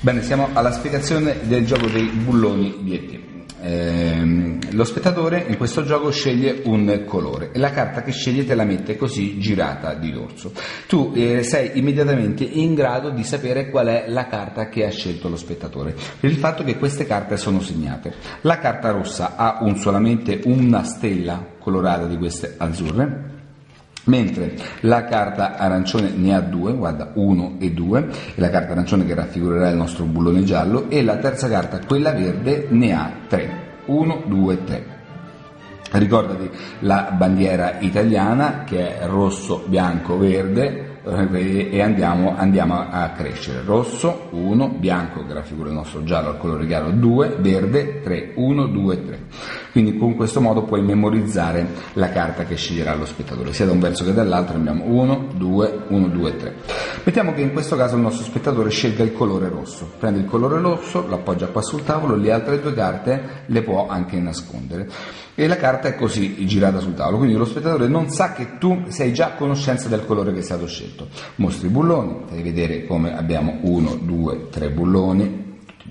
Bene, siamo alla spiegazione del gioco dei bulloni di ET. Lo spettatore in questo gioco sceglie un colore e la carta che sceglie te la mette così girata di dorso. Tu sei immediatamente in grado di sapere qual è la carta che ha scelto lo spettatore, per il fatto che queste carte sono segnate. La carta rossa ha solamente una stella colorata di queste azzurre, mentre la carta arancione ne ha due, guarda, 1 e 2, e la carta arancione che raffigurerà il nostro bullone giallo, e la terza carta, quella verde, ne ha 3, 1, 2, 3. Ricordati la bandiera italiana che è rosso, bianco, verde, e andiamo a crescere. Rosso 1, bianco che raffigura il nostro giallo al colore chiaro 2, verde 3, 1, 2, 3. Quindi con questo modo puoi memorizzare la carta che sceglierà lo spettatore, sia da un verso che dall'altro. Abbiamo 1, 2, 1, 2, 3. Mettiamo che in questo caso il nostro spettatore scelga il colore rosso, prende il colore rosso, lo appoggia qua sul tavolo, le altre due carte le può anche nascondere. E la carta è così girata sul tavolo, quindi lo spettatore non sa che tu sei già a conoscenza del colore che è stato scelto. Mostri i bulloni, fai vedere come abbiamo 1, 2, 3 bulloni, tutti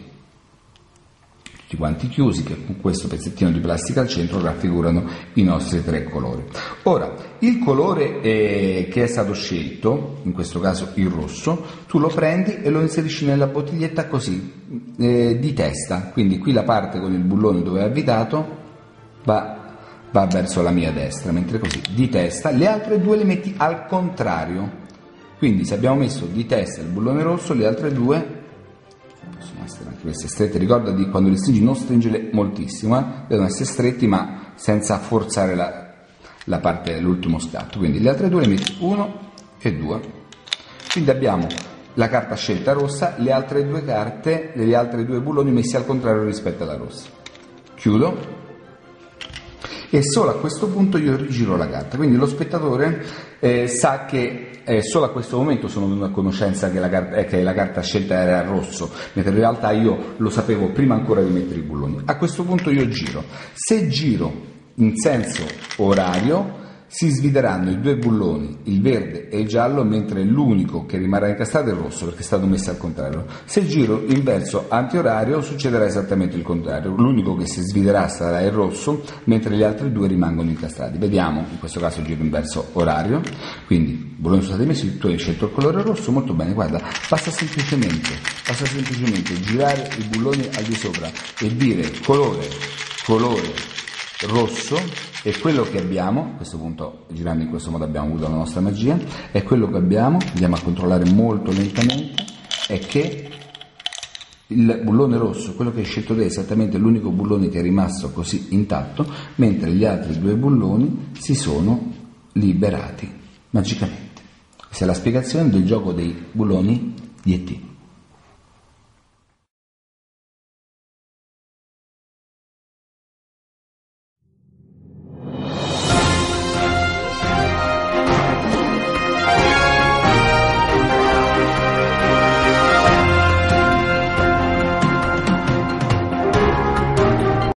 quanti chiusi, che con questo pezzettino di plastica al centro raffigurano i nostri 3 colori. Ora, il colore che è stato scelto, in questo caso il rosso, tu lo prendi e lo inserisci nella bottiglietta così, di testa, quindi qui la parte con il bullone dove è avvitato va verso la mia destra, mentre così di testa. Le altre due le metti al contrario, quindi se abbiamo messo di testa il bullone rosso, le altre due possono essere anche queste strette. Ricordati, quando li stringi non stringere moltissimo, devono essere stretti ma senza forzare la parte, l'ultimo scatto. Quindi le altre due le metti 1 e 2, quindi abbiamo la carta scelta rossa, le altre due carte, gli altri due bulloni messi al contrario rispetto alla rossa. Chiudo e solo a questo punto io rigiro la carta, quindi lo spettatore sa che solo a questo momento sono venuto a conoscenza che la carta scelta era rosso, mentre in realtà io lo sapevo prima ancora di mettere i bulloni. A questo punto io giro. Se giro in senso orario si svideranno i due bulloni, il verde e il giallo, mentre l'unico che rimarrà incastrato è il rosso, perché è stato messo al contrario. Se giro in verso antiorario succederà esattamente il contrario, l'unico che si sviderà sarà il rosso, mentre gli altri due rimangono incastrati. Vediamo, in questo caso giro in verso orario, quindi bulloni sono stati messi, tu hai scelto il colore rosso, molto bene, guarda, basta semplicemente girare i bulloni al di sopra e dire colore rosso, e quello che abbiamo, a questo punto girando in questo modo abbiamo avuto la nostra magia, e quello che abbiamo, andiamo a controllare molto lentamente, è che il bullone rosso, quello che hai scelto te, è esattamente l'unico bullone che è rimasto così intatto, mentre gli altri due bulloni si sono liberati magicamente. Questa è la spiegazione del gioco dei bulloni di ET.